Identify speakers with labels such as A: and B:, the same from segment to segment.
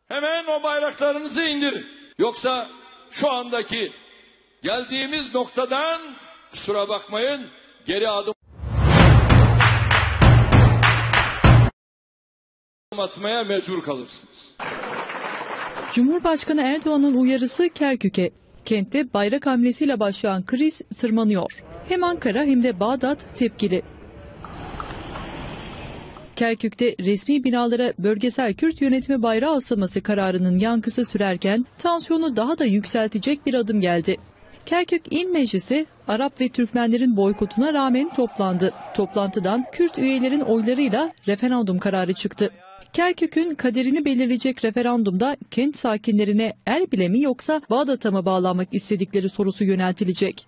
A: Hemen o bayraklarınızı indirin. Yoksa şu andaki geldiğimiz noktadan kusura bakmayın geri adım atmaya mecbur kalırsınız.
B: Cumhurbaşkanı Erdoğan'ın uyarısı Kerkük'e. Kentte bayrak hamlesiyle başlayan kriz tırmanıyor. Hem Ankara hem de Bağdat tepkili. Kerkük'te resmi binalara bölgesel Kürt yönetimi bayrağı asılması kararının yankısı sürerken tansiyonu daha da yükseltecek bir adım geldi. Kerkük İl Meclisi Arap ve Türkmenlerin boykotuna rağmen toplandı. Toplantıdan Kürt üyelerin oylarıyla referandum kararı çıktı. Kerkük'ün kaderini belirleyecek referandumda kent sakinlerine Erbil'e mi yoksa Bağdat'a mı bağlanmak istedikleri sorusu yöneltilecek.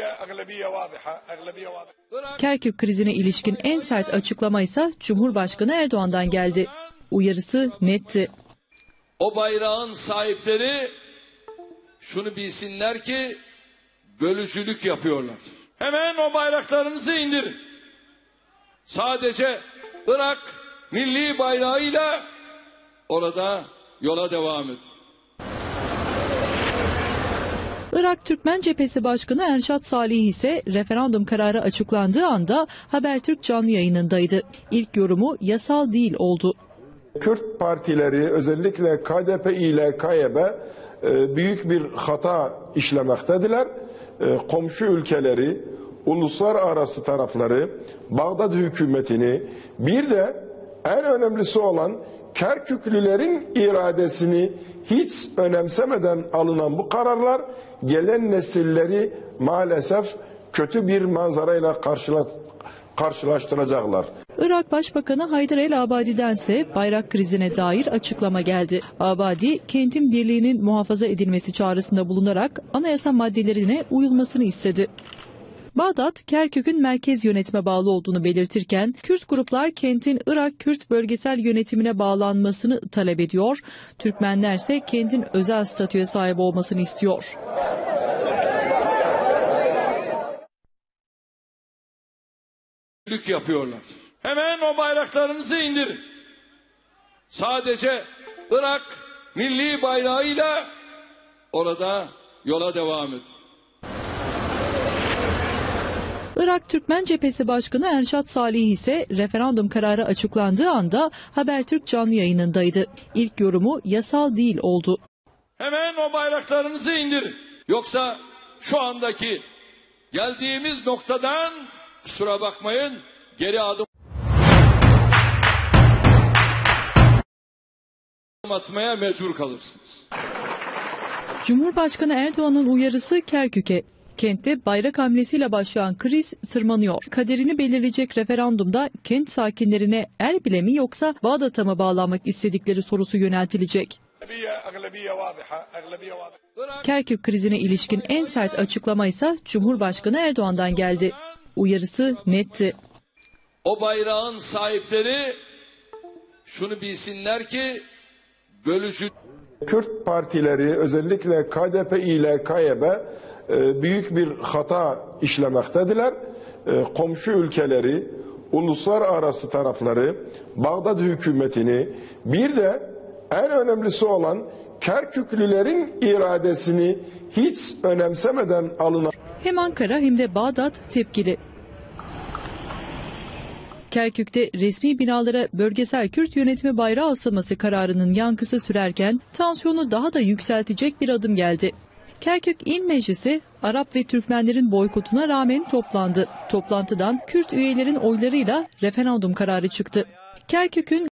B: Kerkük krizine ilişkin en sert açıklama ise Cumhurbaşkanı Erdoğan'dan geldi. Uyarısı netti.
A: O bayrağın sahipleri şunu bilsinler ki bölücülük yapıyorlar. Hemen o bayraklarınızı indirin. Sadece Irak milli bayrağıyla orada yola devam edin.
B: Irak Türkmen Cephesi Başkanı Erşat Salih ise referandum kararı açıklandığı anda Habertürk canlı yayınındaydı. İlk yorumu yasal değil oldu.
C: Kürt partileri özellikle KDP ile KYB büyük bir hata işlemektediler. Komşu ülkeleri, uluslararası tarafları, Bağdat hükümetini bir de en önemlisi olan Kerküklülerin iradesini hiç önemsemeden alınan bu kararlar gelen nesilleri maalesef kötü bir manzarayla karşılaştıracaklar.
B: Irak Başbakanı Haydar el Abadi'dense bayrak krizine dair açıklama geldi. Abadi, kentin birliğinin muhafaza edilmesi çağrısında bulunarak anayasa maddelerine uyulmasını istedi. Bağdat, Kerkük'ün merkez yönetime bağlı olduğunu belirtirken, Kürt gruplar kentin Irak Kürt bölgesel yönetimine bağlanmasını talep ediyor. Türkmenler ise kentin özel statüye sahip olmasını istiyor.
A: Yapıyorlar. Hemen o bayraklarınızı indirin. Sadece Irak milli bayrağıyla orada yola devam edin.
B: Irak Türkmen Cephesi Başkanı Erşat Salih ise referandum kararı açıklandığı anda Habertürk canlı yayınındaydı. İlk yorumu yasal değil oldu.
A: Hemen o bayraklarınızı indirin. Yoksa şu andaki geldiğimiz noktadan kusura bakmayın geri adım atmaya mecbur kalırsınız.
B: Cumhurbaşkanı Erdoğan'ın uyarısı Kerkük'e. Kentte bayrak hamlesiyle başlayan kriz tırmanıyor. Kaderini belirleyecek referandumda kent sakinlerine Erbil'e mi yoksa Bağdat'a mı bağlanmak istedikleri sorusu yöneltilecek. Kerkük krizine ilişkin en sert açıklama ise Cumhurbaşkanı Erdoğan'dan geldi. Uyarısı netti.
A: O bayrağın sahipleri şunu bilsinler ki bölücü.
C: Kürt partileri özellikle KDP ile KYB büyük bir hata işlemektediler. Komşu ülkeleri, uluslararası tarafları, Bağdat hükümetini bir de en önemlisi olan Kerküklülerin iradesini hiç önemsemeden alınan.
B: Hem Ankara hem de Bağdat tepkili. Kerkük'te resmi binalara bölgesel Kürt yönetimi bayrağı asılması kararının yankısı sürerken tansiyonu daha da yükseltecek bir adım geldi. Kerkük İl Meclisi Arap ve Türkmenlerin boykotuna rağmen toplandı. Toplantıdan Kürt üyelerin oylarıyla referandum kararı çıktı. Kerkük'ün